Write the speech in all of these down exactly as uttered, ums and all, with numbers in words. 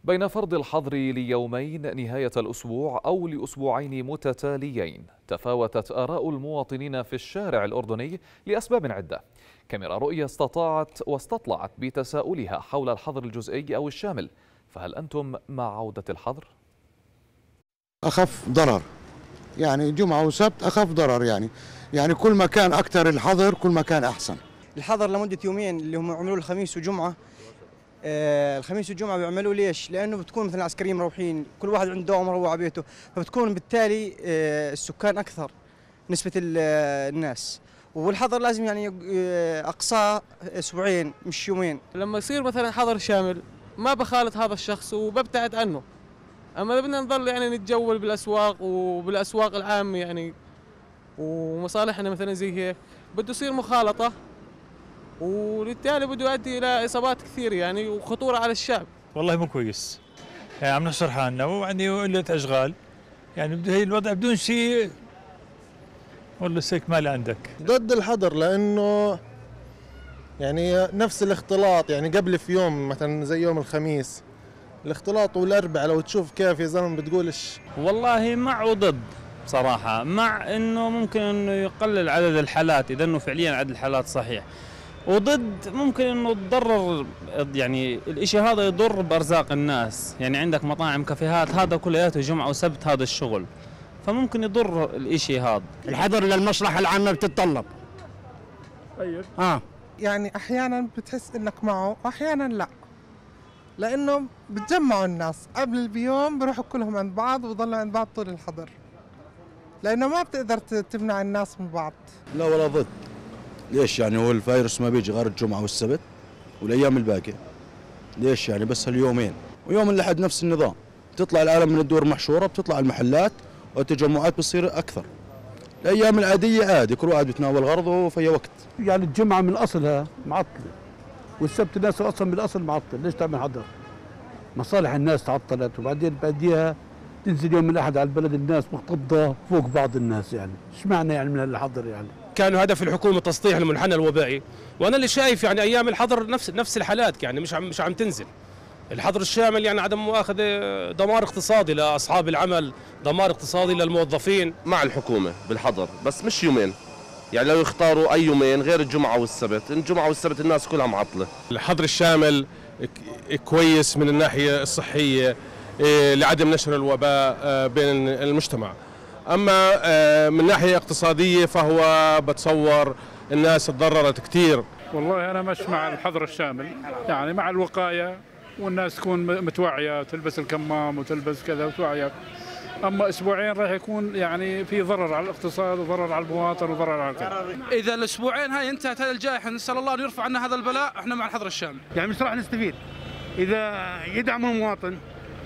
بين فرض الحظر ليومين نهاية الأسبوع أو لأسبوعين متتاليين، تفاوتت آراء المواطنين في الشارع الأردني لأسباب عدة. كاميرا رؤية استطاعت واستطلعت بتساؤلها حول الحظر الجزئي أو الشامل، فهل أنتم مع عودة الحظر؟ أخف ضرر، يعني جمعة وسبت أخف ضرر، يعني يعني كل ما كان أكثر الحظر كل ما كان أحسن. الحظر لمدة يومين اللي هم عملوه الخميس وجمعة. آه الخميس والجمعة بيعملوا ليش؟ لأنه بتكون مثلا العسكريين مروحين، كل واحد عنده دوام مروح على بيته، فبتكون بالتالي آه السكان أكثر نسبة الناس، والحظر لازم يعني آه أقصاه أسبوعين مش يومين. لما يصير مثلا حظر شامل ما بخالط هذا الشخص وببتعد عنه، أما بدنا نظل يعني نتجول بالأسواق وبالأسواق العامة يعني ومصالحنا مثلا زي هيك، بده يصير مخالطة وبالتالي بده يؤدي الى اصابات كثير يعني وخطوره على الشعب. والله مو كويس، يعني عم نحصر حالنا وعندي قله اشغال، يعني بده هي الوضع بدون شيء. والله سيك مالي عندك. ضد الحظر لانه يعني نفس الاختلاط، يعني قبل في يوم مثلا زي يوم الخميس الاختلاط والاربعاء لو تشوف كيف يا زلمه بتقولش. والله مع وضد بصراحه، مع انه ممكن انه يقلل عدد الحالات اذا انه فعليا عدد الحالات صحيح، وضد ممكن انه تضرر، يعني الاشي هذا يضر بارزاق الناس، يعني عندك مطاعم كافيهات هذا كلياته جمعه وسبت هذا الشغل، فممكن يضر الاشي هذا. الحظر للمصلحه العامه بتتطلب. طيب اه يعني احيانا بتحس انك معه واحيانا لا، لانه بتجمعوا الناس قبل بيوم بروحوا كلهم عند بعض وبضلوا عند بعض طول الحظر، لانه ما بتقدر تمنع الناس من بعض. لا ولا ضد. ليش يعني هو الفيروس ما بيجي غير الجمعة والسبت والأيام الباقية؟ ليش يعني بس هاليومين؟ ويوم الأحد نفس النظام، تطلع العالم من الدور محشورة، بتطلع المحلات والتجمعات بتصير أكثر. الأيام العادية عادي كل واحد بيتناول غرضه في أي وقت. يعني الجمعة من أصلها معطلة، والسبت الناس أصلا من الأصل معطل، ليش تعمل حظر؟ مصالح الناس تعطلت، وبعدين بعديها تنزل يوم الأحد على البلد الناس مختضة فوق بعض الناس، يعني إيش معنى يعني من الحظر يعني؟ كان هدف الحكومه تسطيح المنحنى الوبائي، وانا اللي شايف يعني ايام الحظر نفس نفس الحالات، يعني مش عم مش عم تنزل. الحظر الشامل يعني عدم مؤاخذه دمار اقتصادي لاصحاب العمل، دمار اقتصادي للموظفين. مع الحكومه بالحظر بس مش يومين، يعني لو يختاروا اي يومين غير الجمعه والسبت، الجمعه والسبت الناس كلها معطله. الحظر الشامل كويس من الناحيه الصحيه لعدم نشر الوباء بين المجتمع، أما من ناحية اقتصادية فهو بتصور الناس تضررت كثير. والله أنا مش مع الحظر الشامل، يعني مع الوقاية والناس تكون متوعية وتلبس الكمام وتلبس كذا وتوعية. أما أسبوعين راح يكون يعني في ضرر على الاقتصاد وضرر على المواطن وضرر على الكل. إذا الأسبوعين هاي انتهت هذه الجائحة نسأل الله أن يرفع عنا هذا البلاء، احنا مع الحظر الشامل. يعني مش راح نستفيد إذا يدعموا المواطن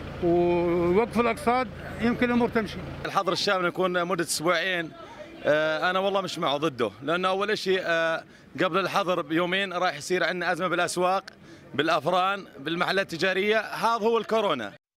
ووقف الاقتصاد يمكن الامور تمشي. الحظر الشامل يكون مده اسبوعين، انا والله مش معه ضده، لانه اول شيء قبل الحظر بيومين راح يصير عندنا ازمه بالاسواق، بالافران، بالمحلات التجاريه، هذا هو الكورونا.